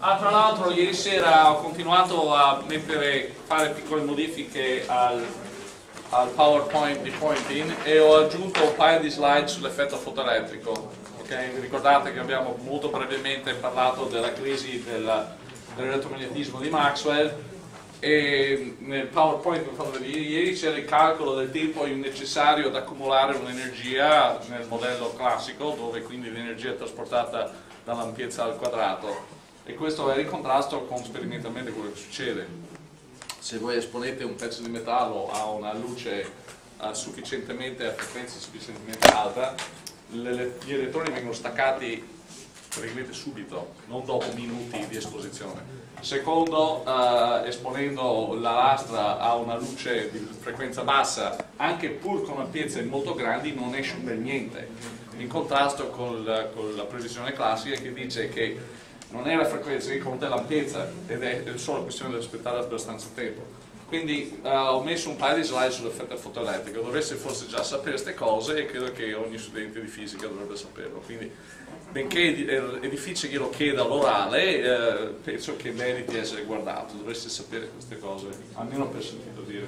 Tra l'altro ieri sera ho continuato a fare piccole modifiche al PowerPoint di Pointing e ho aggiunto un paio di slide sull'effetto fotoelettrico. Okay? Vi ricordate che abbiamo molto brevemente parlato della crisi dell'elettromagnetismo di Maxwell, e nel PowerPoint che ho fatto vedere ieri c'era il calcolo del tempo necessario ad accumulare un'energia nel modello classico, dove quindi l'energia è trasportata dall'ampiezza al quadrato, e questo è in contrasto con sperimentalmente quello che succede. Se voi esponete un pezzo di metallo a una luce a frequenza sufficientemente alta, gli elettroni vengono staccati praticamente subito, non dopo minuti di esposizione. Secondo, esponendo la lastra a una luce di frequenza bassa, anche pur con ampiezze molto grandi, non esce un bel niente, in contrasto con la previsione classica che dice che non è la frequenza che conta, è l'ampiezza, ed è solo questione di aspettare abbastanza tempo. Quindi ho messo un paio di slide sull'effetto fotoelettrico. Dovreste forse già sapere queste cose, e credo che ogni studente di fisica dovrebbe saperlo. Quindi, benché è difficile che lo chieda all'orale, penso che meriti essere guardato. Dovreste sapere queste cose, almeno per sentito dire.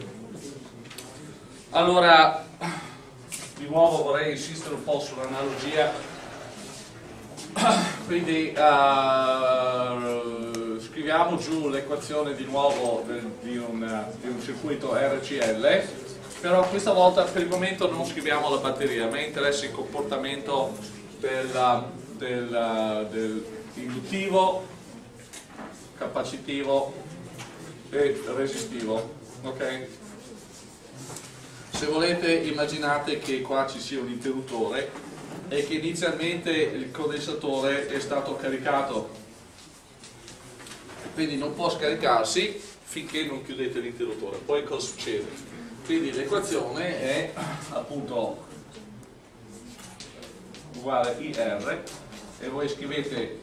Allora, di nuovo vorrei insistere un po' sull'analogia. Quindi scriviamo giù l'equazione di nuovo di un circuito RCL, però questa volta per il momento non scriviamo la batteria. A me interessa il comportamento induttivo, capacitivo e resistivo. Ok? Se volete, immaginate che qua ci sia un interruttore e che inizialmente il condensatore è stato caricato, quindi non può scaricarsi finché non chiudete l'interruttore. Poi cosa succede? Quindi l'equazione è appunto uguale IR, e voi scrivete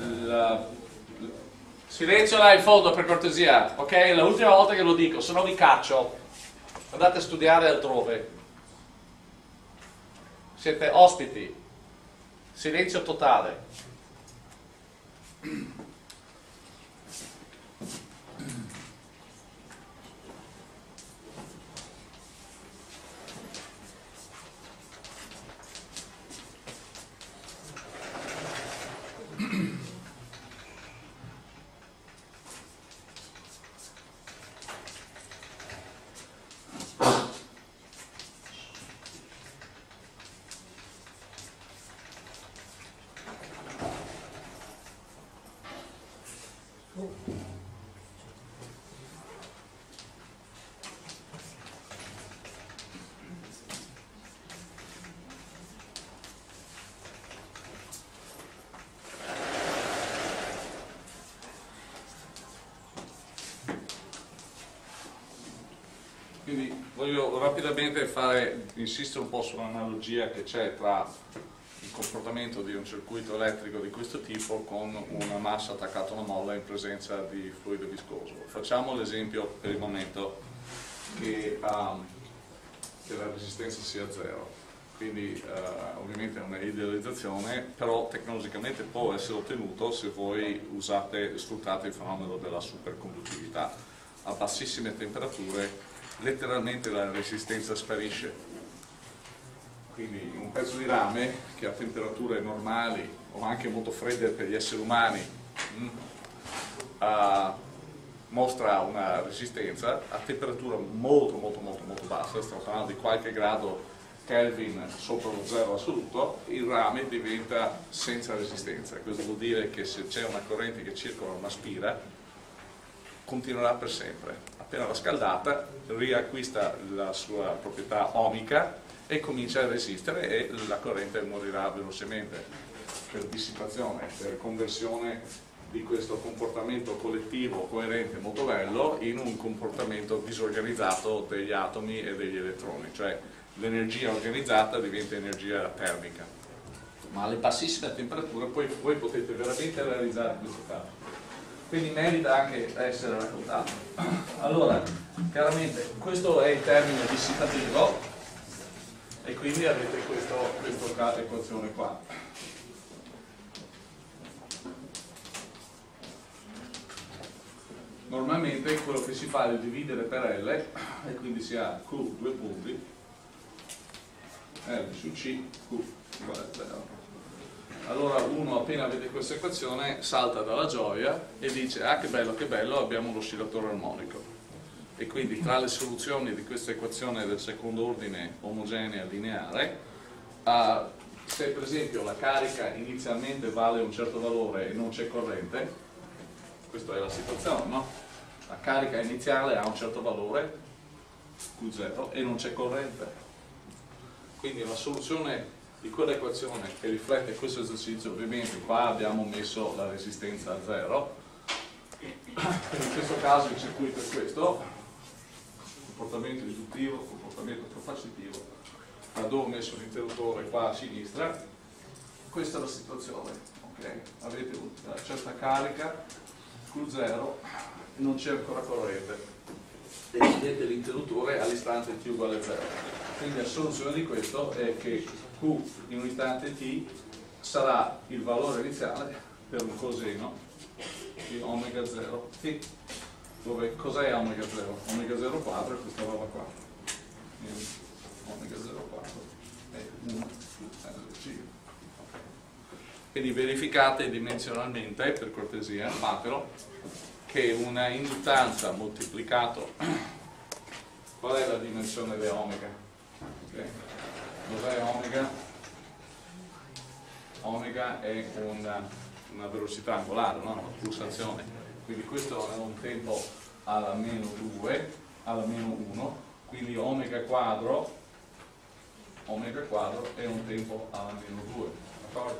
silenzio là in fondo per cortesia, ok? È l'ultima volta che lo dico, se no vi caccio, andate a studiare altrove. Siete ospiti, silenzio totale. Quindi voglio rapidamente insistere un po' sull'analogia che c'è tra il comportamento di un circuito elettrico di questo tipo con una massa attaccata a una molla in presenza di fluido viscoso. Facciamo l'esempio per il momento che la resistenza sia zero. Quindi ovviamente è una idealizzazione, però tecnologicamente può essere ottenuto se voi sfruttate il fenomeno della superconduttività. A bassissime temperature letteralmente la resistenza sparisce. Quindi un pezzo di rame che a temperature normali o anche molto fredde per gli esseri umani mostra una resistenza, a temperatura molto bassa, stiamo parlando di qualche grado Kelvin sopra lo zero assoluto, il rame diventa senza resistenza. Questo vuol dire che se c'è una corrente che circola una spira, continuerà per sempre. Appena rascaldata riacquista la sua proprietà ohmica e comincia a resistere, e la corrente morirà velocemente per dissipazione, per conversione di questo comportamento collettivo coerente molto bello in un comportamento disorganizzato degli atomi e degli elettroni, cioè l'energia organizzata diventa energia termica. Ma alle bassissime temperature poi voi potete veramente realizzare questo caso. Quindi merita anche essere raccontato. Allora, chiaramente questo è il termine dissipativo, e quindi avete questa equazione qua. normalmente quello che si fa è dividere per L e quindi si ha Q due punti L su C Q uguale a 0. Allora uno appena vede questa equazione salta dalla gioia e dice ah che bello, abbiamo l'oscillatore armonico. E quindi tra le soluzioni di questa equazione del secondo ordine omogenea lineare, se per esempio la carica inizialmente vale un certo valore e non c'è corrente, questa è la situazione, no? La carica iniziale ha un certo valore, Q0, e non c'è corrente. Quindi la soluzione di quell'equazione che riflette questo esercizio, ovviamente qua abbiamo messo la resistenza a 0, in questo caso il circuito è questo, comportamento induttivo, comportamento capacitivo, dove ho messo l'interruttore qua a sinistra, questa è la situazione, ok? Avete una certa carica, Q0, non c'è ancora corrente, e vedete l'interruttore all'istante t uguale a 0. Quindi la soluzione di questo è che Q in un istante t sarà il valore iniziale per un coseno di omega 0 t, dove cos'è omega 0? Omega 0 quadro è questa roba qua, omega 0 quadro è 1 più LC. Quindi verificate dimensionalmente, per cortesia, fatelo, che una induttanza moltiplicato, qual è la dimensione di omega? Okay. Cos'è omega? Omega è una velocità angolare, no? Una pulsazione. Quindi questo è un tempo alla meno 2, alla meno 1, quindi omega quadro è un tempo alla meno 2, d'accordo?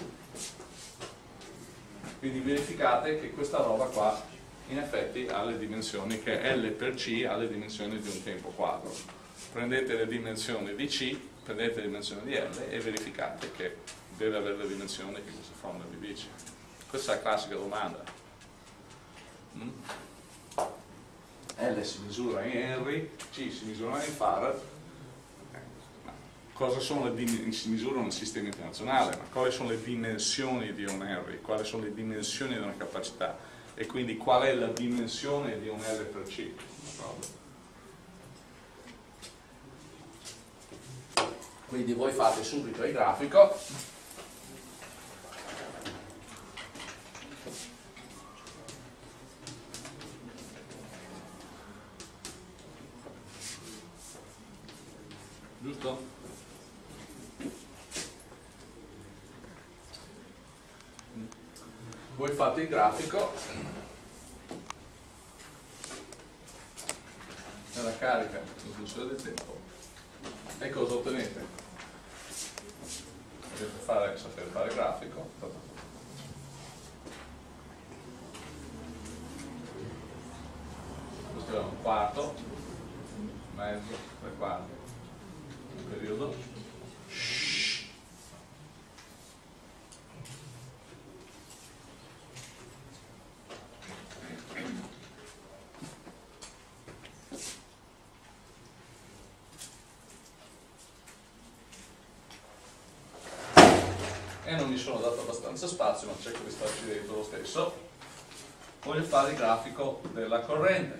Quindi verificate che questa roba qua in effetti ha le dimensioni, che L per C ha le dimensioni di un tempo quadro. Prendete le dimensioni di C, prendete le dimensioni di L e verificate che deve avere le dimensioni che questa formula vi dice. Questa è la classica domanda. L si misura in Henry, C si misura in Farad. Cosa sono le dimensioni? Si misura nel sistema internazionale, ma quali sono le dimensioni di un Henry? Quali sono le dimensioni di una capacità? E quindi qual è la dimensione di un L per C? Quindi voi fate subito il grafico. Giusto? Voi fate il grafico della carica in funzione del tempo e cosa ottenete? Dovete sapere fare il grafico. Questo è un quarto, mezzo, tre quarti, un periodo. E non mi sono dato abbastanza spazio, ma cerco di starci dentro lo stesso. Voglio fare il grafico della corrente.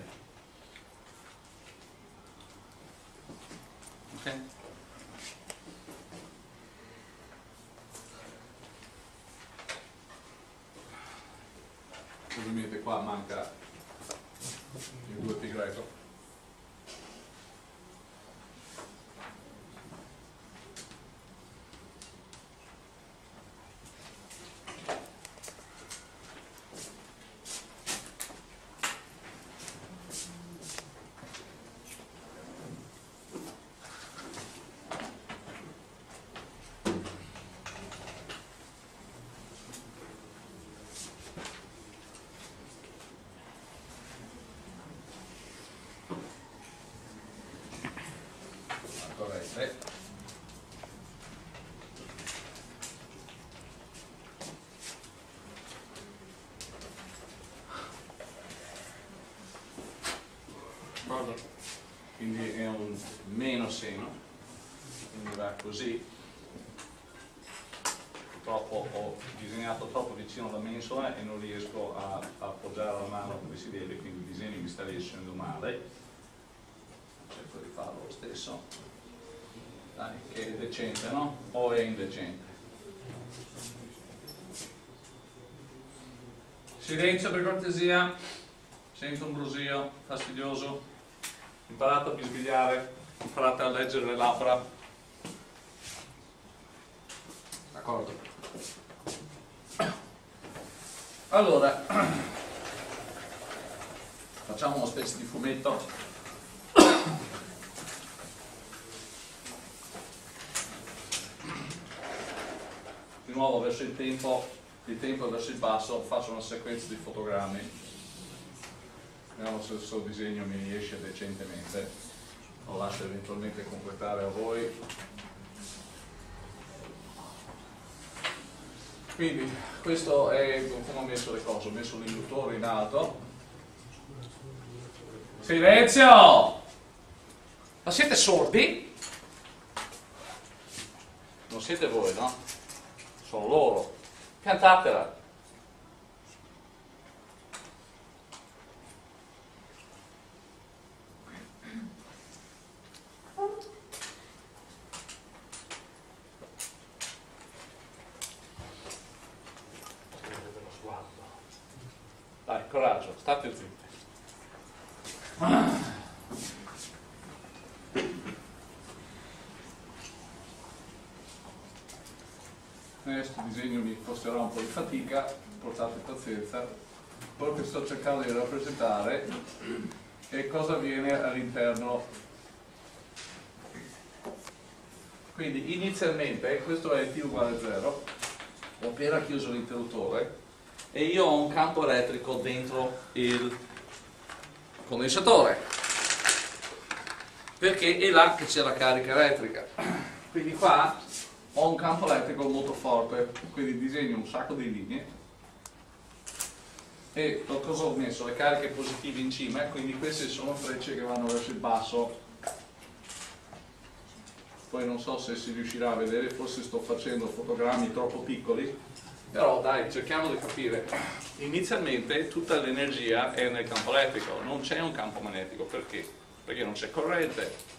Ok? Ovviamente qua manca il 2π greco. Quindi è un meno seno, quindi va così, purtroppo ho disegnato troppo vicino alla mensola e non riesco a appoggiare la mano come si deve, quindi il disegno mi sta riuscendo male. Cerco di farlo lo stesso. Dai, che è decente, no? O è indecente? Silenzio per cortesia, sento un brusio fastidioso. Imparate a bisbigliare, imparate a leggere le labbra. D'accordo? Allora, facciamo una specie di fumetto. Di nuovo verso il tempo verso il basso, faccio una sequenza di fotogrammi. Vediamo se il suo disegno mi riesce decentemente. Lo lascio eventualmente completare a voi. Quindi questo è come ho messo le cose, ho messo l'induttore in alto. Silenzio! Ma siete sordi? Non siete voi, no? Sono loro. Cantatela. Dai, coraggio, state zitti. Questo disegno mi costerà un po' di fatica, portate pazienza. Quello che sto cercando di rappresentare è cosa avviene all'interno. Quindi inizialmente questo è t uguale a 0, ho appena chiuso l'interruttore e io ho un campo elettrico dentro il condensatore, perché è là che c'è la carica elettrica. Quindi qua ho un campo elettrico molto forte, quindi disegno un sacco di linee e cosa ho messo? Le cariche positive in cima, quindi queste sono frecce che vanno verso il basso. Poi non so se si riuscirà a vedere, forse sto facendo fotogrammi troppo piccoli, però dai, cerchiamo di capire. Inizialmente tutta l'energia è nel campo elettrico, non c'è un campo magnetico. Perché? Perché non c'è corrente.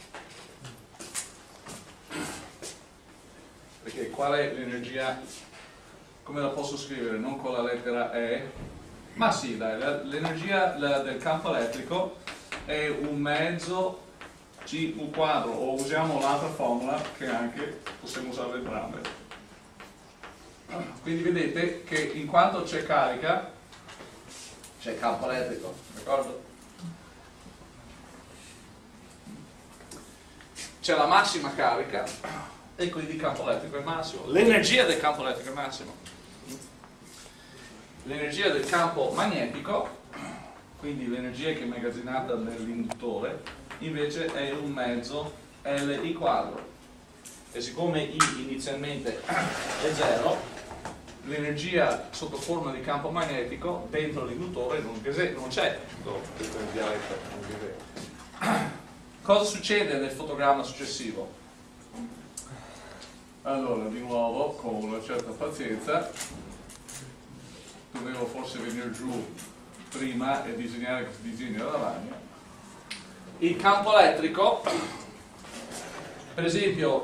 Perché qual è l'energia? Come la posso scrivere? Non con la lettera E, ma sì, dai, l'energia del campo elettrico è un mezzo C1 quadro, o usiamo l'altra formula che anche possiamo usare entrambe. Quindi vedete che in quanto c'è carica c'è campo elettrico, d'accordo? C'è la massima carica e quindi il campo elettrico è massimo. L'energia del campo elettrico è massimo. L'energia del campo magnetico, quindi l'energia che è immagazzinata nell'induttore, invece è un mezzo Li quadro. E siccome I inizialmente è 0, l'energia sotto forma di campo magnetico dentro l'induttore non c'è. Questo è il dialetto. Cosa succede nel fotogramma successivo? Allora, di nuovo, con una certa pazienza, dovevo forse venire giù prima e disegnare questo disegno da davanti. Il campo elettrico, per esempio,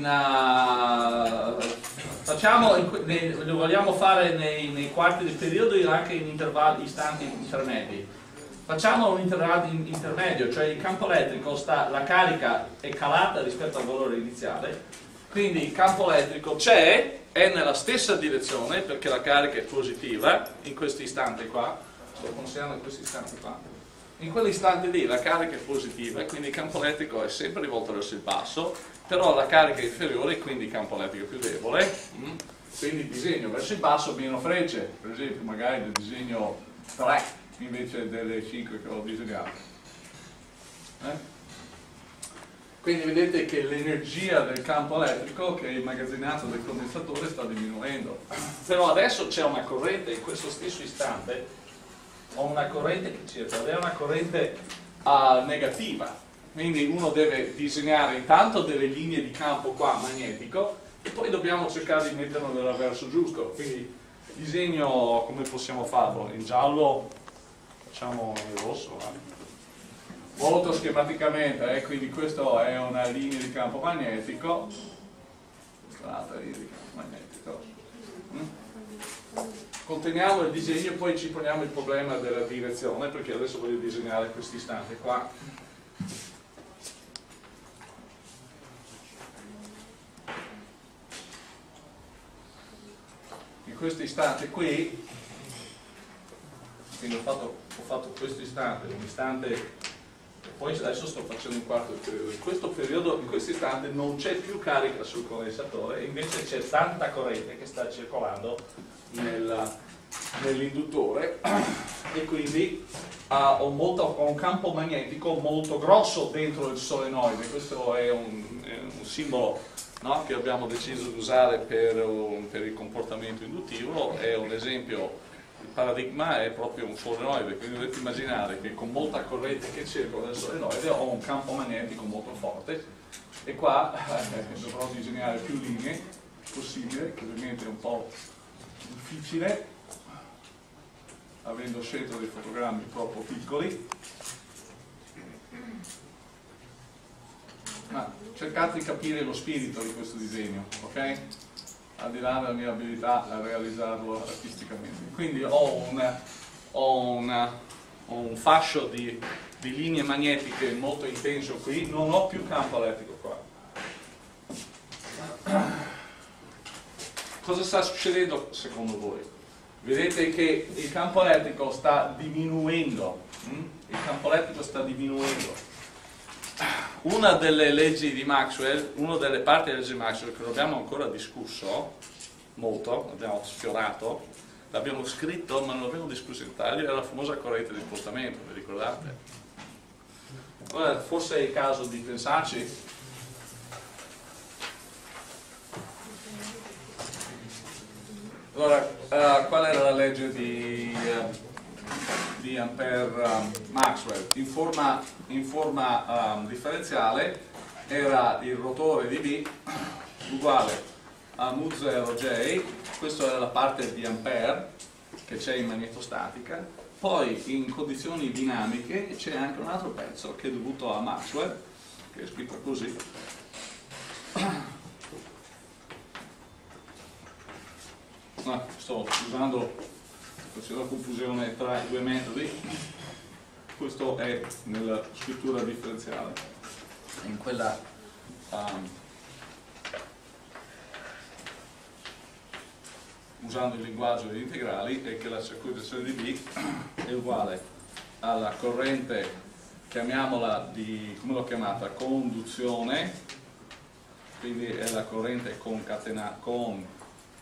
lo vogliamo fare nei quarti di periodo e anche in istanti intermedi. Facciamo un intervallo intermedio, cioè il campo elettrico la carica è calata rispetto al valore iniziale, quindi il campo elettrico c'è, è nella stessa direzione perché la carica è positiva in questo istante qua, sto considerando questo istante qua, in quell'istante lì la carica è positiva e quindi il campo elettrico è sempre rivolto verso il basso, però la carica è inferiore e quindi il campo elettrico è più debole, quindi disegno verso il basso meno frecce, per esempio magari del disegno 3 invece delle 5 che ho disegnato. Quindi vedete che l'energia del campo elettrico che è immagazzinato nel condensatore sta diminuendo. Però adesso c'è una corrente, in questo stesso istante ho una corrente che circola, ed è una corrente negativa. Quindi uno deve disegnare intanto delle linee di campo qua magnetico e poi dobbiamo cercare di metterlo nel verso giusto. Quindi disegno, come possiamo farlo? In giallo, facciamo in rosso, molto schematicamente, quindi questa è una linea di campo magnetico, questa è un'altra linea di campo magnetico. Conteniamo il disegno e poi ci poniamo il problema della direzione, perché adesso voglio disegnare questo istante qua. In questo istante qui, quindi ho fatto questo istante, un istante, e poi adesso sto facendo un quarto periodo. In questo periodo, in questo istante, non c'è più carica sul condensatore, invece c'è tanta corrente che sta circolando nell'induttore e quindi ho un campo magnetico molto grosso dentro il solenoide. Questo è un simbolo, no, che abbiamo deciso di usare per il comportamento induttivo. È un esempio, il paradigma è proprio un solenoide, quindi dovete immaginare che con molta corrente che circola nel solenoide ho un campo magnetico molto forte, e qua dovrò disegnare più linee possibile, che ovviamente è un po' difficile avendo scelto dei fotogrammi troppo piccoli, ma cercate di capire lo spirito di questo disegno, ok? Al di là della mia abilità a realizzarlo artisticamente. Quindi ho un fascio di linee magnetiche molto intenso qui, non ho più campo elettrico qua. Cosa sta succedendo secondo voi? Vedete che il campo elettrico sta diminuendo, il campo elettrico sta diminuendo. Una delle leggi di Maxwell, una delle parti della legge di Maxwell che non abbiamo ancora discusso molto, abbiamo sfiorato, l'abbiamo scritto ma non l'abbiamo discusso in dettaglio, è la famosa corrente di spostamento, vi ricordate? Allora, forse è il caso di pensarci. Allora, qual era la legge di Ampere-Maxwell? In forma differenziale era il rotore di B uguale a mu0J, questa è la parte di Ampere che c'è in magnetostatica, poi in condizioni dinamiche c'è anche un altro pezzo che è dovuto a Maxwell, che è scritto così. Sto usando, c'è una confusione tra i due metodi, questo è nella scrittura differenziale, in quella usando il linguaggio degli integrali, è che la circuitazione di B è uguale alla corrente, chiamiamola come l'ho chiamata, conduzione, quindi è la corrente concatenata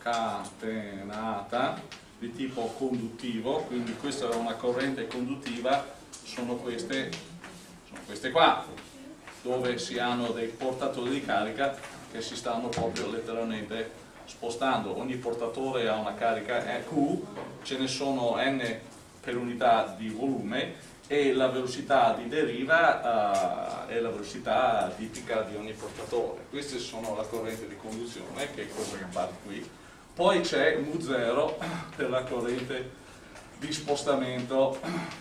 di tipo conduttivo, quindi questa è una corrente conduttiva, sono queste qua, dove si hanno dei portatori di carica che si stanno proprio letteralmente spostando. Ogni portatore ha una carica Q, ce ne sono n per unità di volume, e la velocità di deriva è la velocità tipica di ogni portatore. Queste sono la corrente di conduzione, che è cosa che appare qui. Poi c'è mu0 per la corrente di spostamento,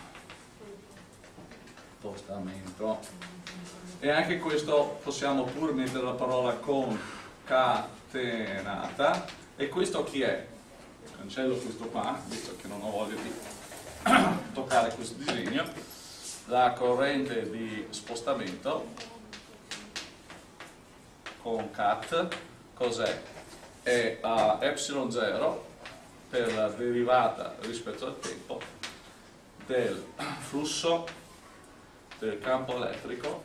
e anche questo possiamo pure mettere la parola concatenata. E questo chi è? Cancello questo qua, visto che non ho voglia di toccare questo disegno. La corrente di spostamento concat cos'è? È a ε0 per la derivata rispetto al tempo del flusso del campo elettrico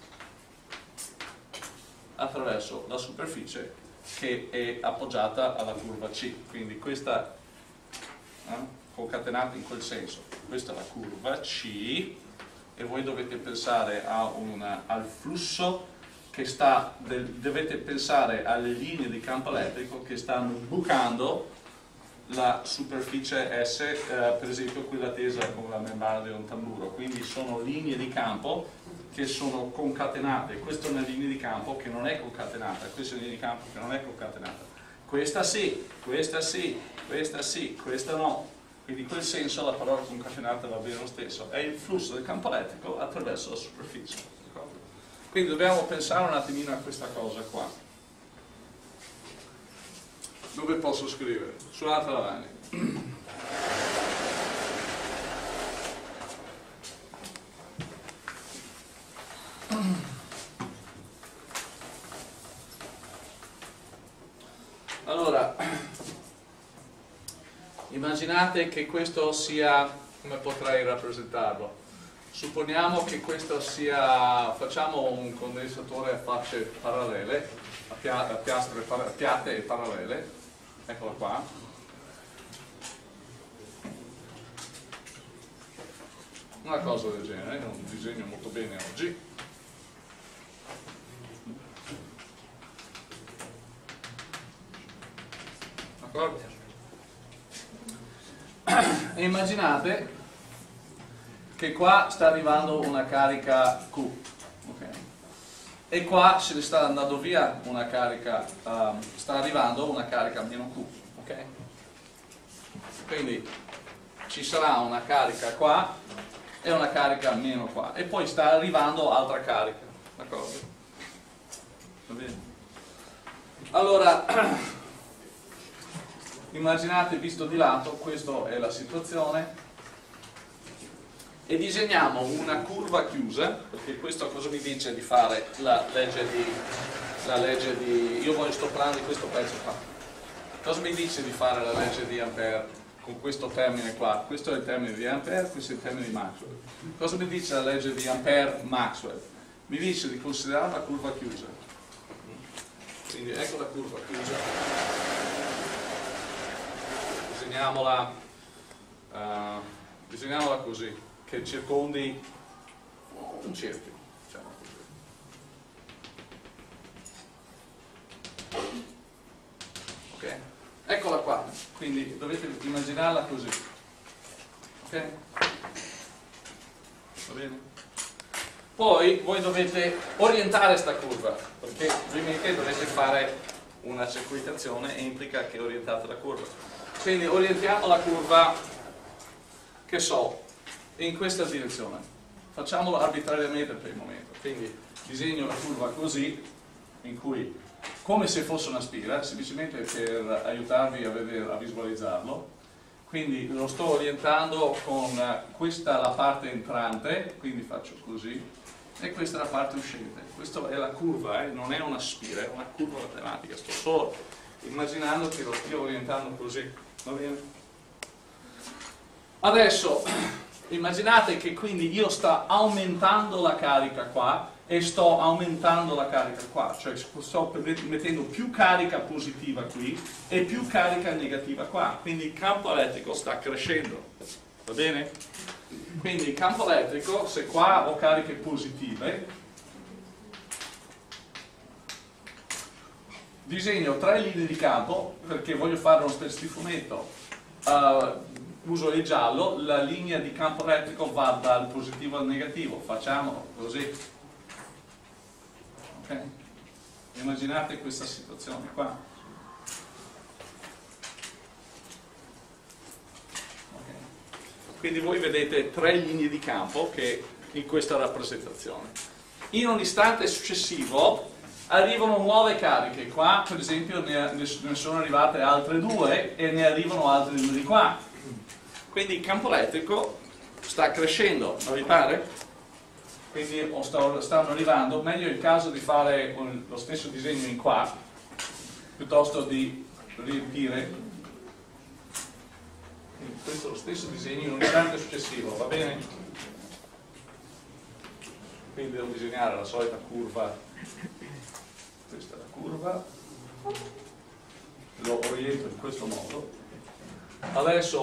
attraverso la superficie che è appoggiata alla curva C. Quindi questa concatenata in quel senso, questa è la curva C, e voi dovete pensare al flusso che dovete pensare alle linee di campo elettrico che stanno bucando la superficie S, per esempio quella tesa con la membrana di un tamburo. Quindi sono linee di campo che sono concatenate, questa è una linea di campo che non è concatenata, questa è una linea di campo che non è concatenata, questa sì, questa sì, questa sì, questa no. Quindi in quel senso la parola concatenata va bene lo stesso, è il flusso del campo elettrico attraverso la superficie. Quindi dobbiamo pensare un attimino a questa cosa qua. Dove posso scrivere? Sull'altra lavagna. Allora, immaginate che questo sia, come potrei rappresentarlo? Supponiamo che questo sia, facciamo un condensatore a facce parallele, a piastre piatte e parallele, eccolo qua. Una cosa del genere, non disegno molto bene oggi. D'accordo? E immaginate che qua sta arrivando una carica Q, okay? E qua se ne sta andando via una carica, sta arrivando una carica meno Q, okay? Quindi ci sarà una carica qua e una carica meno qua, e poi sta arrivando altra carica, d'accordo? Va bene? Allora, immaginate visto di lato, questa è la situazione, e disegniamo una curva chiusa, perché questo cosa mi dice di fare la legge di io sto parlando di questo pezzo qua, cosa mi dice di fare la legge di Ampere con questo termine qua? Questo è il termine di Ampere, questo è il termine di Maxwell. Cosa mi dice la legge di Ampere-Maxwell? Mi dice di considerare la curva chiusa, quindi ecco la curva chiusa, disegniamola così, che circondi un cerchio, diciamo così. Ok? Eccola qua, quindi dovete immaginarla così. Ok? Va bene? Poi voi dovete orientare sta curva, perché ovviamente dovete fare una circuitazione e implica che orientate la curva. Quindi orientiamo la curva, che so, in questa direzione. Facciamolo arbitrariamente per il momento. Quindi disegno la curva così, in cui, come se fosse una spira, semplicemente per aiutarvi a vedere, a visualizzarlo. Quindi lo sto orientando con questa la parte entrante, quindi faccio così, e questa è la parte uscente. Questa è la curva, non è una spira, è una curva matematica. Sto solo immaginando che lo stia orientando così. Va bene? Adesso immaginate che quindi io sto aumentando la carica qua e sto aumentando la carica qua, cioè sto mettendo più carica positiva qui e più carica negativa qua, quindi il campo elettrico sta crescendo, va bene? Quindi il campo elettrico, se qua ho cariche positive, disegno 3 linee di campo perché voglio fare uno stifumetto. Uso il giallo, la linea di campo elettrico va dal positivo al negativo, facciamolo così. Ok? Immaginate questa situazione qua. Okay. Quindi voi vedete 3 linee di campo che in questa rappresentazione. In un istante successivo arrivano nuove cariche, qua per esempio ne sono arrivate altre 2 e ne arrivano altre 2 di qua. Quindi il campo elettrico sta crescendo, non vi pare? Quindi stanno arrivando, meglio il caso di fare lo stesso disegno in qua, piuttosto di riempire. Quindi questo è lo stesso disegno in un istante successivo, va bene? Quindi devo disegnare la solita curva, questa è la curva, lo oriento in questo modo. Adesso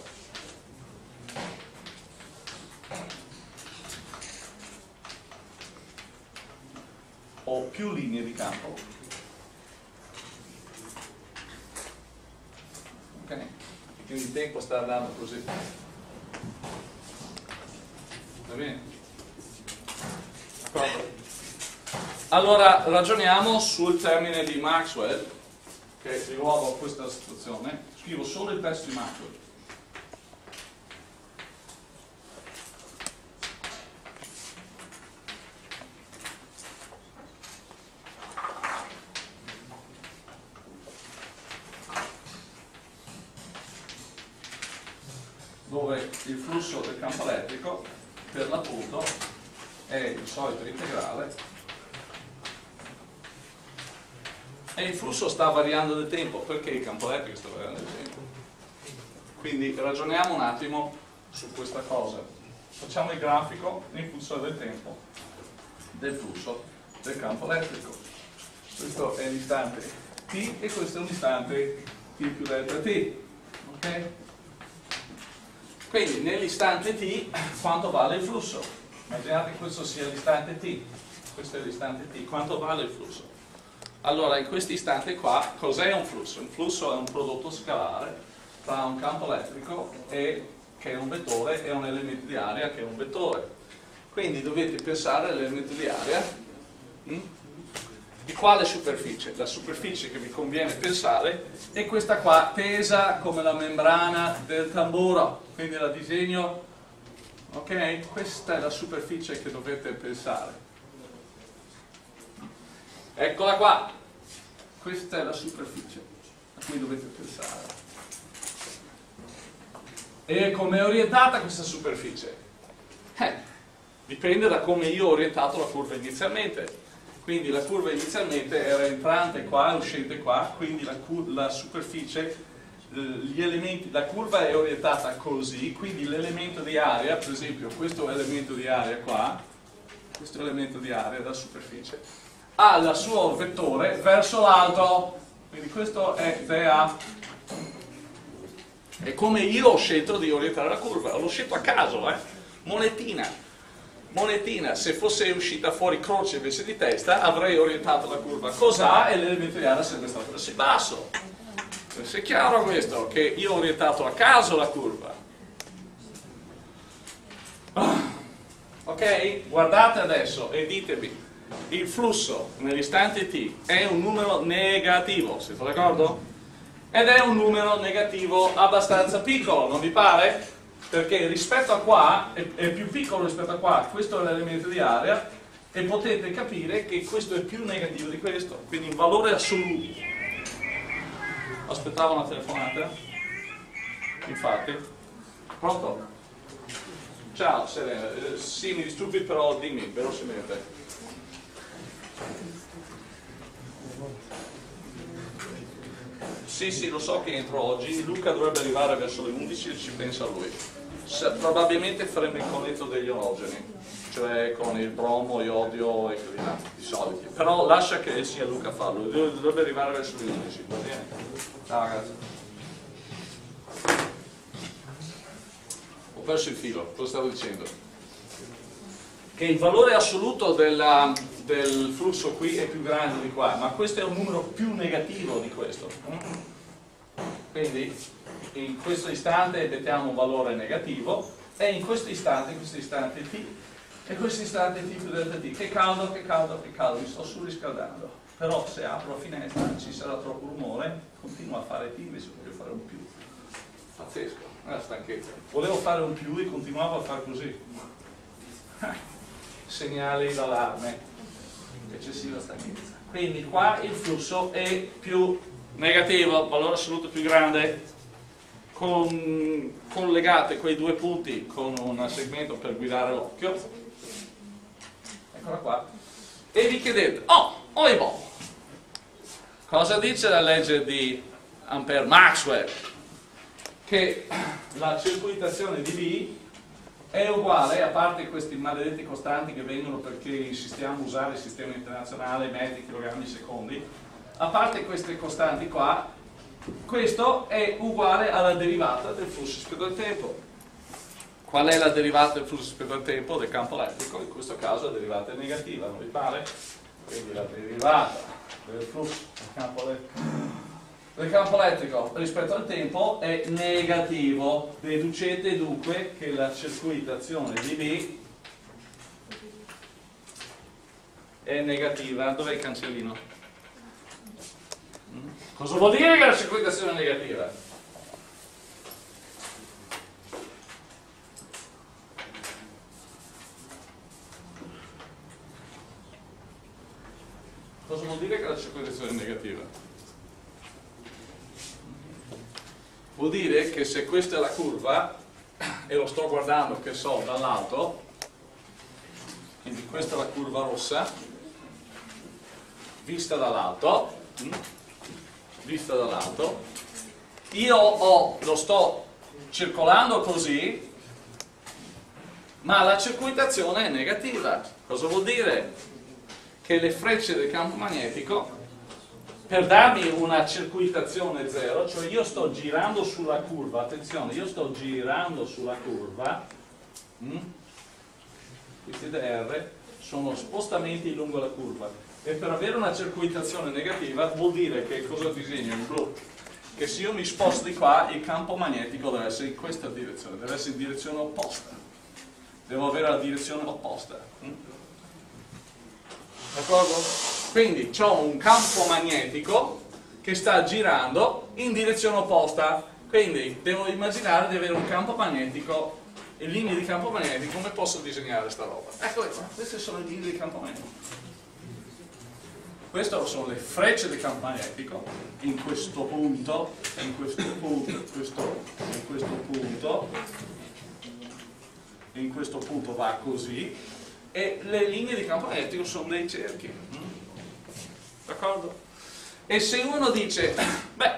ho più linee di campo, ok? Quindi il tempo sta andando così, va bene? Allora ragioniamo sul termine di Maxwell, che di nuovo questa situazione, scrivo solo il testo di Maxwell. Dove il flusso del campo elettrico per l'appunto è il solito integrale e il flusso sta variando nel tempo. Perché il campo elettrico sta variando nel tempo? Quindi ragioniamo un attimo su questa cosa. Facciamo il grafico in funzione del tempo del flusso del campo elettrico. Questo è l'istante t e questo è un istante t più delta t, ok? Quindi nell'istante t quanto vale il flusso? Immaginate che questo sia l'istante t, questo è l'istante t, quanto vale il flusso? Allora in questo istante qua cos'è un flusso? Un flusso è un prodotto scalare tra un campo elettrico che è un vettore e un elemento di area che è un vettore. Quindi dovete pensare all'elemento di area di quale superficie? La superficie che vi conviene pensare è questa qua, tesa come la membrana del tamburo. Quindi la disegno, ok? Questa è la superficie che dovete pensare. Eccola qua, questa è la superficie a cui dovete pensare. E come è orientata questa superficie? Dipende da come io ho orientato la curva inizialmente. Quindi la curva inizialmente era entrante qua e uscente qua, quindi la superficie, gli elementi, la curva è orientata così, quindi l'elemento di area, per esempio questo elemento di area qua, questo elemento di area della superficie, ha il suo vettore verso l'alto, quindi questo è dA. E come io ho scelto di orientare la curva, l'ho scelto a caso, monetina, se fosse uscita fuori croce invece di testa avrei orientato la curva cos'ha e l'elemento di area sarebbe stato verso il basso. Se è chiaro questo, che io ho orientato a caso la curva. Ok? Guardate adesso e ditemi, il flusso nell'istante t è un numero negativo, siete d'accordo? Ed è un numero negativo abbastanza piccolo, non vi pare? Perché rispetto a qua è più piccolo rispetto a qua, questo è l'elemento di area e potete capire che questo è più negativo di questo, quindi in valore assoluto. Aspettavo una telefonata? Infatti. Pronto? Ciao Serena, sì mi disturbi però dimmi velocemente. Sì, lo so che entro oggi, Luca dovrebbe arrivare verso le 11 e ci pensa lui. Probabilmente faremo il colletto degli ologeni, cioè con il bromo, iodio e così via, i soliti. Però lascia che sia Luca a farlo, dovrebbe arrivare verso le 11, va bene? Ciao ragazzi. Ho perso il filo, cosa stavo dicendo? Che il valore assoluto del flusso qui è più grande di qua, ma questo è un numero più negativo di questo. Quindi in questo istante mettiamo un valore negativo e in questo istante t e questo istante t più delta t. Che caldo, mi sto surriscaldando. Però se apro la finestra ci sarà troppo rumore, continuo a fare t invece voglio fare un più. Pazzesco, è la stanchezza. Volevo fare un più e continuavo a fare così. Segnali d'allarme, eccessiva stanchezza. Quindi qua il flusso è più negativo, valore assoluto più grande, collegate quei due punti con un segmento per guidare l'occhio. Eccola qua. E vi chiedete, cosa dice la legge di Ampère-Maxwell? Che la circuitazione di B è uguale, a parte questi maledetti costanti che vengono perché insistiamo a usare il sistema internazionale, metri, chilogrammi, secondi, a parte queste costanti qua, questo è uguale alla derivata del flusso rispetto al tempo. Qual è la derivata del flusso rispetto al tempo del campo elettrico? In questo caso la derivata è negativa, non vi pare? Quindi la derivata del flusso del campo elettrico rispetto al tempo è negativo. Deducete dunque che la circuitazione di B è negativa. Dov'è il cancellino? Cosa vuol dire che la circuitazione è negativa? Cosa vuol dire che la circuitazione è negativa? Vuol dire che se questa è la curva e lo sto guardando, che so, dall'alto, quindi questa è la curva rossa, vista dall'alto, io lo sto circolando così, ma la circuitazione è negativa. Cosa vuol dire? Che le frecce del campo magnetico, per darmi una circuitazione zero, cioè io sto girando sulla curva, attenzione, io sto girando sulla curva, questi DR sono spostamenti lungo la curva, e per avere una circuitazione negativa vuol dire che, cosa disegno in blu? Che se io mi sposto di qua, il campo magnetico deve essere in questa direzione, deve essere in direzione opposta, devo avere la direzione opposta. D'accordo? Quindi ho un campo magnetico che sta girando in direzione opposta, quindi devo immaginare di avere un campo magnetico, e linee di campo magnetico. Come posso disegnare sta roba? Eccole qua, queste sono le linee di campo magnetico. Queste sono le frecce del campo magnetico, in questo punto, in questo punto, in questo punto, in questo punto va così, e le linee di campo magnetico sono dei cerchi. D'accordo? E se uno dice, beh,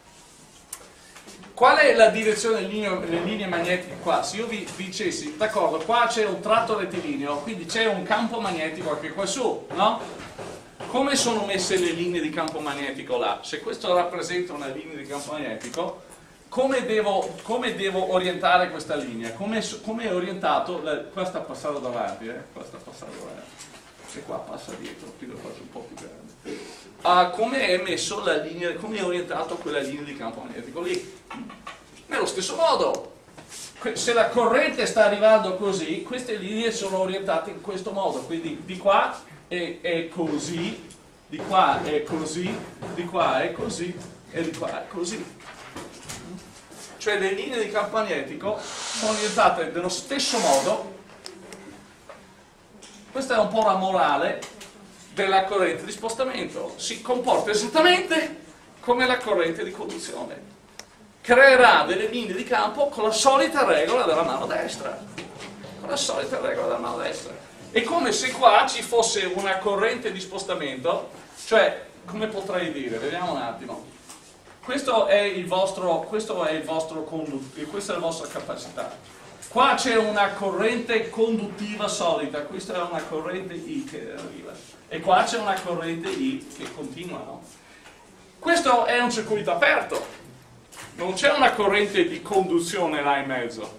qual è la direzione delle linee magnetiche qua? Se io vi dicessi, d'accordo, qua c'è un tratto rettilineo, quindi c'è un campo magnetico anche qua su, no? Come sono messe le linee di campo magnetico là? Se questo rappresenta una linea di campo magnetico, come devo orientare questa linea? Come è orientato? Qua sta passando davanti, qua sta passando davanti, e qua passa dietro, qui lo faccio un po' più grande. Come è messo la linea, come è orientato quella linea di campo magnetico lì? Nello stesso modo, se la corrente sta arrivando così, queste linee sono orientate in questo modo, quindi di qua è così, di qua è così, di qua è così e di qua è così. Cioè le linee di campo magnetico sono orientate nello stesso modo. Questa è un po' la morale della corrente di spostamento, si comporta esattamente come la corrente di conduzione, creerà delle linee di campo con la solita regola della mano destra, con la solita regola della mano destra. È come se qua ci fosse una corrente di spostamento, cioè, come potrei dire, vediamo un attimo, questa è la vostra capacità. Qua c'è una corrente conduttiva solida, questa è una corrente I che arriva, e qua c'è una corrente I che continua, no? Questo è un circuito aperto, non c'è una corrente di conduzione là in mezzo.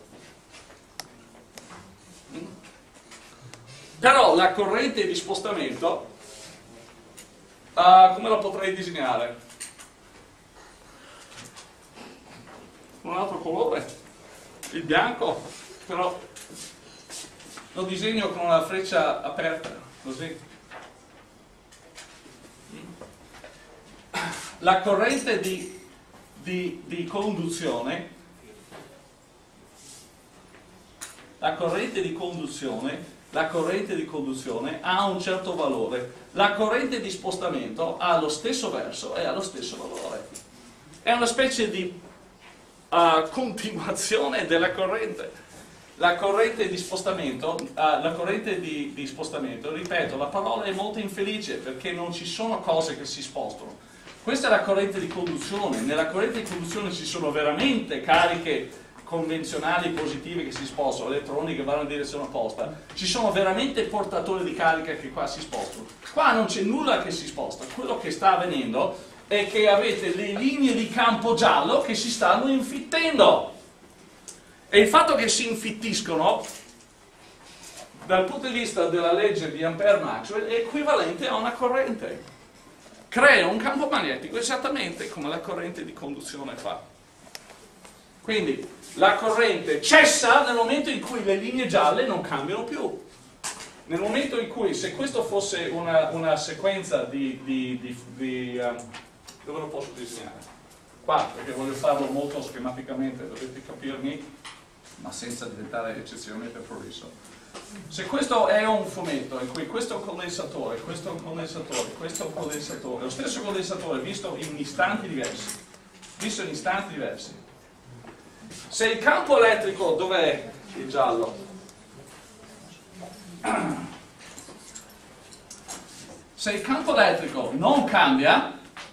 Però la corrente di spostamento, come la potrei disegnare? Un altro colore, il bianco, però lo disegno con una freccia aperta, così. La corrente di conduzione, la corrente di conduzione ha un certo valore, la corrente di spostamento ha lo stesso verso e ha lo stesso valore. È una specie di continuazione della corrente. La corrente di spostamento, ripeto, la parola è molto infelice perché non ci sono cose che si spostano. Questa è la corrente di conduzione. Nella corrente di conduzione ci sono veramente cariche convenzionali positive che si spostano, elettroni che vanno in direzione opposta, ci sono veramente portatori di carica che qua si spostano. Qua non c'è nulla che si sposta, quello che sta avvenendo è che avete le linee di campo giallo che si stanno infittendo, e il fatto che si infittiscono dal punto di vista della legge di Ampère-Maxwell è equivalente a una corrente, crea un campo magnetico esattamente come la corrente di conduzione fa. Quindi la corrente cessa nel momento in cui le linee gialle non cambiano più. Nel momento in cui, se questo fosse una sequenza dove lo posso disegnare? Qua, perché voglio farlo molto schematicamente, dovete capirmi, ma senza diventare eccessivamente prolisso. Se questo è un fumetto in cui questo è un condensatore, questo è un condensatore, questo è un condensatore, lo stesso condensatore visto in istanti diversi, se il campo elettrico, dov'è il giallo? Se il campo elettrico non cambia,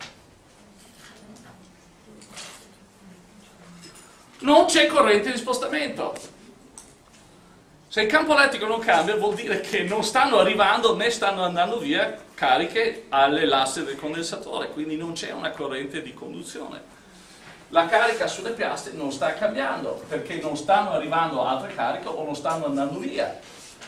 non c'è corrente di spostamento. Se il campo elettrico non cambia, vuol dire che non stanno arrivando né stanno andando via cariche alle lastre del condensatore, quindi non c'è una corrente di conduzione. La carica sulle piastre non sta cambiando perché non stanno arrivando altre cariche o non stanno andando via.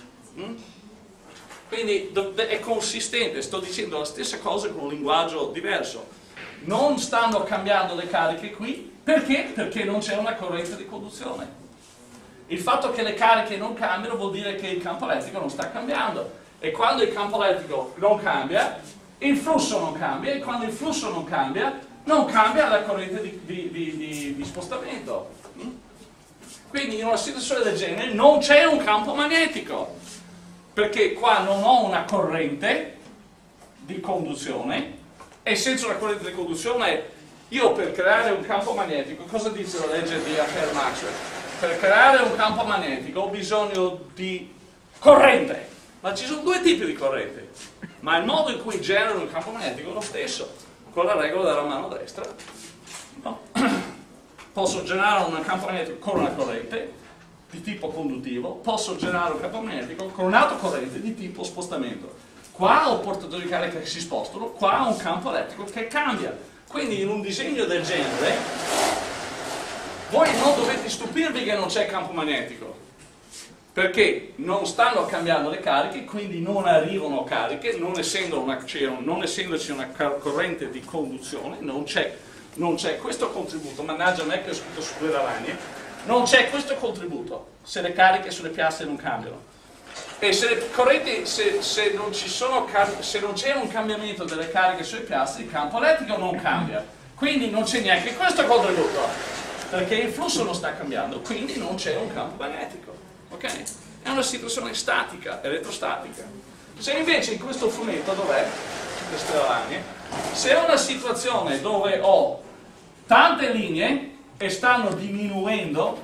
Quindi è consistente, sto dicendo la stessa cosa con un linguaggio diverso. Non stanno cambiando le cariche qui, perché? Perché non c'è una corrente di conduzione. Il fatto che le cariche non cambiano vuol dire che il campo elettrico non sta cambiando. E quando il campo elettrico non cambia, il flusso non cambia, e quando il flusso non cambia la corrente di spostamento. Quindi in una situazione del genere non c'è un campo magnetico, perché qua non ho una corrente di conduzione, e senza una corrente di conduzione, io per creare un campo magnetico, cosa dice la legge di Ampère-Maxwell? Per creare un campo magnetico ho bisogno di corrente, ma ci sono due tipi di corrente, ma il modo in cui genero il campo magnetico è lo stesso, con la regola della mano destra. No. Posso generare un campo magnetico con una corrente di tipo conduttivo, posso generare un campo magnetico con un'altra corrente di tipo spostamento. Qua ho portatori di carica che si spostano, qua ho un campo elettrico che cambia. Quindi in un disegno del genere voi non dovete stupirvi che non c'è campo magnetico, perché non stanno cambiando le cariche, quindi non arrivano cariche, non essendoci una corrente di conduzione, non c'è questo contributo. Mannaggia me che ho scritto su due lavagne, non c'è questo contributo se le cariche sulle piastre non cambiano. E se le correnti, se non c'è un cambiamento delle cariche sulle piastre, il campo elettrico non cambia, quindi non c'è neanche questo contributo, perché il flusso non sta cambiando, quindi non c'è un campo magnetico. Ok? È una situazione statica, elettrostatica. Se invece in questo fumetto, dov'è? Queste lavagne, se è una situazione dove ho tante linee e stanno diminuendo,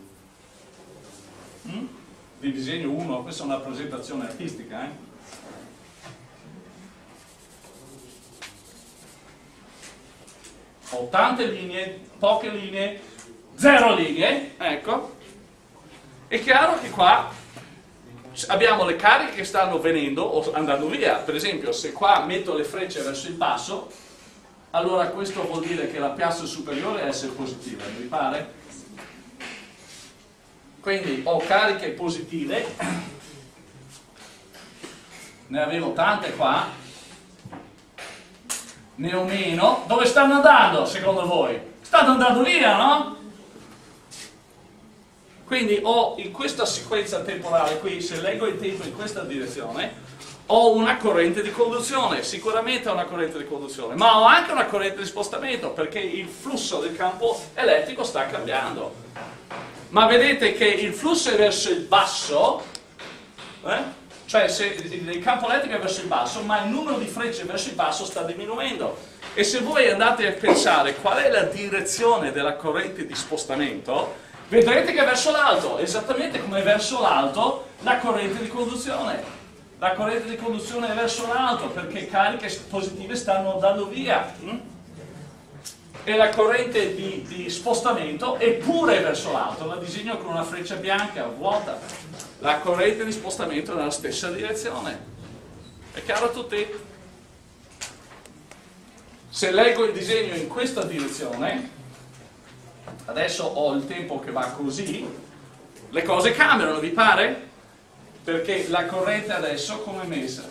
di disegno 1, questa è una presentazione artistica, ho tante linee, poche linee, 0 linee, ecco, è chiaro che qua abbiamo le cariche che stanno venendo o andando via. Per esempio, se qua metto le frecce verso il basso, allora questo vuol dire che la piastra superiore è S positiva, mi pare? Quindi ho cariche positive, ne avevo tante qua, ne ho meno. Dove stanno andando secondo voi? Stanno andando via, no? Quindi ho in questa sequenza temporale qui, se leggo il tempo in questa direzione, ho una corrente di conduzione, sicuramente ho una corrente di conduzione, ma ho anche una corrente di spostamento, perché il flusso del campo elettrico sta cambiando. Ma vedete che il flusso è verso il basso, cioè se il campo elettrico è verso il basso, ma il numero di frecce verso il basso sta diminuendo. E se voi andate a pensare qual è la direzione della corrente di spostamento, vedrete che è verso l'alto, esattamente come è verso l'alto la corrente di conduzione. La corrente di conduzione è verso l'alto perché cariche positive stanno andando via. E la corrente di spostamento è pure verso l'alto, la disegno con una freccia bianca, vuota. La corrente di spostamento è nella stessa direzione. È chiaro a tutti? Se leggo il disegno in questa direzione, adesso ho il tempo che va così, le cose cambiano, vi pare? Perché la corrente adesso come è messa?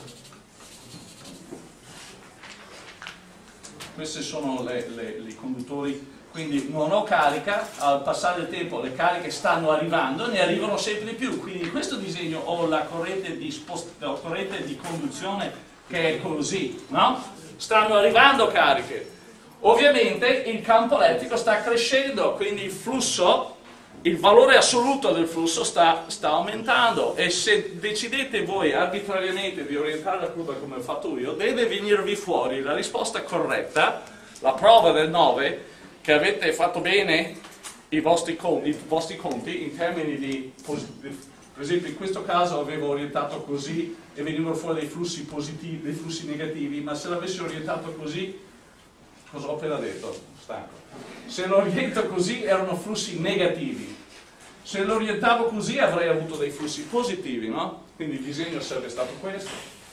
Questi sono i conduttori quindi non ho carica, al passare del tempo le cariche stanno arrivando, ne arrivano sempre di più, quindi in questo disegno ho la corrente di conduzione che è così, no? Stanno arrivando cariche. Ovviamente il campo elettrico sta crescendo, quindi il flusso, il valore assoluto del flusso sta aumentando, e se decidete voi arbitrariamente di orientare la curva come ho fatto io, deve venirvi fuori la risposta corretta, la prova del 9, che avete fatto bene i vostri conti in termini di, per esempio in questo caso avevo orientato così e venivano fuori dei flussi positivi, dei flussi negativi, ma se l'avessi orientato così, cosa ho appena detto? Stanco. Se lo oriento così erano flussi negativi, se lo orientavo così avrei avuto dei flussi positivi, no? Quindi il disegno sarebbe stato questo.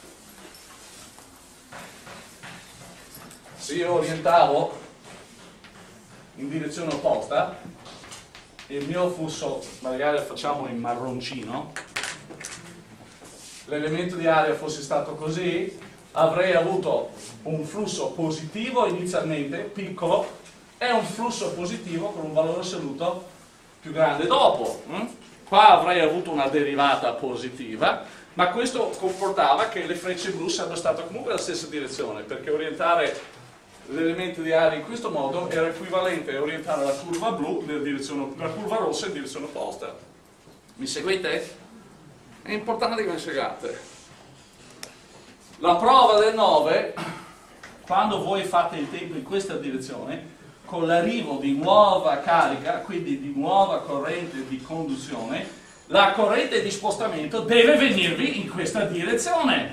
Se io orientavo in direzione opposta, il mio flusso, magari lo facciamo in marroncino, l'elemento di aria fosse stato così, avrei avuto un flusso positivo inizialmente, piccolo, e un flusso positivo con un valore assoluto più grande dopo. Qua avrei avuto una derivata positiva, ma questo comportava che le frecce blu sarebbero state comunque nella stessa direzione, perché orientare l'elemento di aria in questo modo era equivalente a orientare la curva blu nella direzione, la curva rossa in direzione opposta. Mi seguite? È importante che mi seguiate. La prova del 9, quando voi fate il tempo in questa direzione, con l'arrivo di nuova carica, quindi di nuova corrente di conduzione, la corrente di spostamento deve venirvi in questa direzione.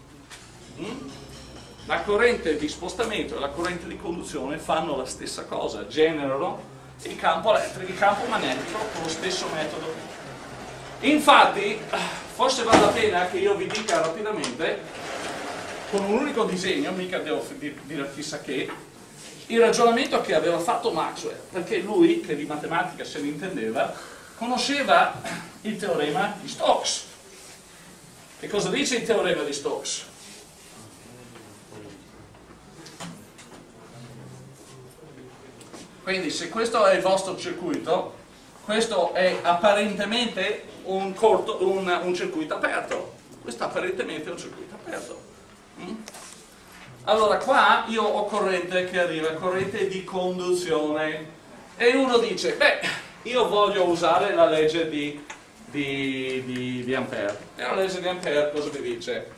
La corrente di spostamento e la corrente di conduzione fanno la stessa cosa, generano il campo elettrico, il campo magnetico con lo stesso metodo. Infatti, forse vale la pena che io vi dica rapidamente, con un unico disegno, mica devo dire chissà che, il ragionamento che aveva fatto Maxwell, perché lui, che di matematica se ne intendeva, conosceva il teorema di Stokes. E cosa dice il teorema di Stokes? Quindi se questo è il vostro circuito, questo è apparentemente un circuito aperto. Questo apparentemente è un circuito aperto. Allora qua io ho corrente che arriva, corrente di conduzione, e uno dice, beh, io voglio usare la legge di Ampere. E la legge di Ampere cosa vi dice?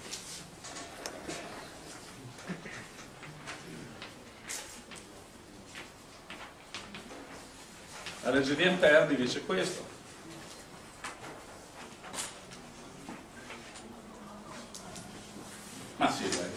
La legge di Ampere vi dice questo. Ma sì, dai.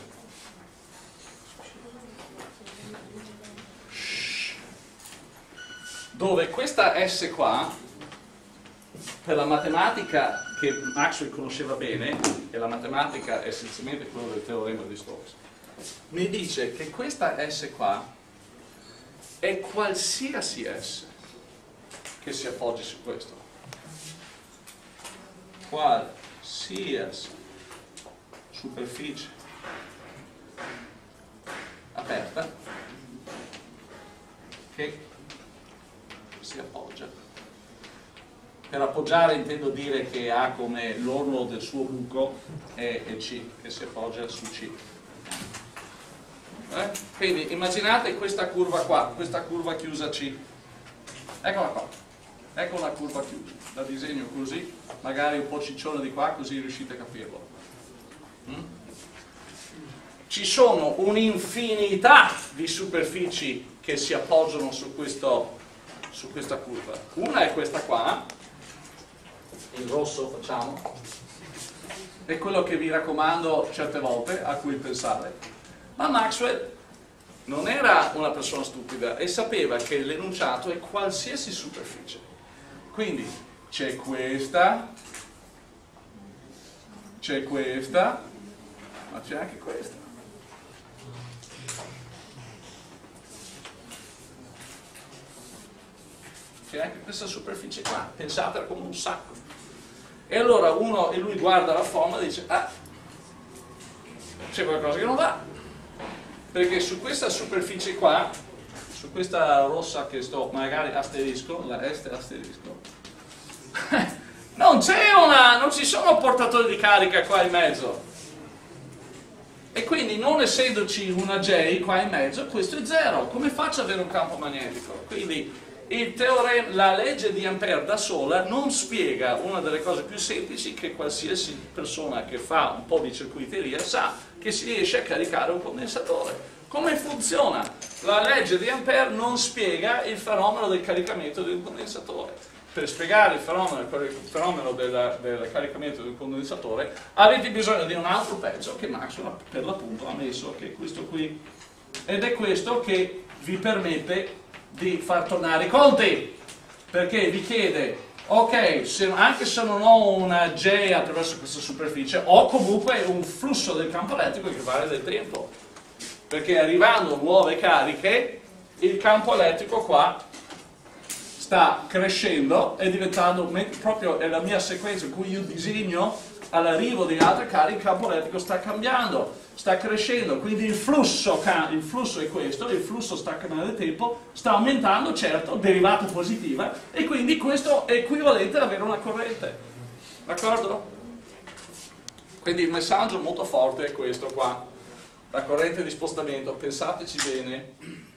Dove questa S qua, per la matematica che Maxwell conosceva bene, e la matematica è essenzialmente quello del teorema di Stokes, mi dice che questa S qua è qualsiasi S che si appoggi su questo. Qualsiasi superficie aperta che si appoggia. Per appoggiare intendo dire che ha come l'orlo del suo buco E e C, che si appoggia su C. Quindi immaginate questa curva qua, questa curva chiusa C. Eccola qua. Ecco una curva chiusa, la disegno così, magari un po' ciccione di qua, così riuscite a capirlo. Ci sono un'infinità di superfici che si appoggiano su questa curva. Una è questa qua, il rosso facciamo, è quello che vi raccomando certe volte a cui pensare. Ma Maxwell non era una persona stupida e sapeva che l'enunciato è qualsiasi superficie. Quindi c'è questa, ma c'è anche questa. C'è anche questa superficie qua, pensatela come un sacco. E allora lui guarda la forma e dice, ah, c'è qualcosa che non va. Perché su questa superficie qua, su questa rossa che sto, magari asterisco, la est asterisco, non ci sono portatori di carica qua in mezzo. E quindi non essendoci una J qua in mezzo, questo è 0. Come faccio ad avere un campo magnetico? Quindi la legge di Ampere da sola non spiega una delle cose più semplici che qualsiasi persona che fa un po' di circuiteria sa, che si riesce a caricare un condensatore. Come funziona? La legge di Ampere non spiega il fenomeno del caricamento di un condensatore. Per spiegare il fenomeno del caricamento del condensatore avete bisogno di un altro pezzo che Max per l'appunto ha messo, che è questo qui, ed è questo che vi permette di far tornare i conti, perché vi chiede, ok, anche se non ho una J attraverso questa superficie, ho comunque un flusso del campo elettrico che vale del tempo, perché arrivando nuove cariche il campo elettrico qua sta crescendo e diventando, proprio è la mia sequenza in cui io disegno all'arrivo di altre cariche, il campo elettrico sta cambiando, sta crescendo, quindi il flusso è questo, il flusso sta cambiando nel tempo, sta aumentando, certo, derivata positiva, e quindi questo è equivalente ad avere una corrente, d'accordo? Quindi il messaggio molto forte è questo qua, la corrente di spostamento, pensateci bene.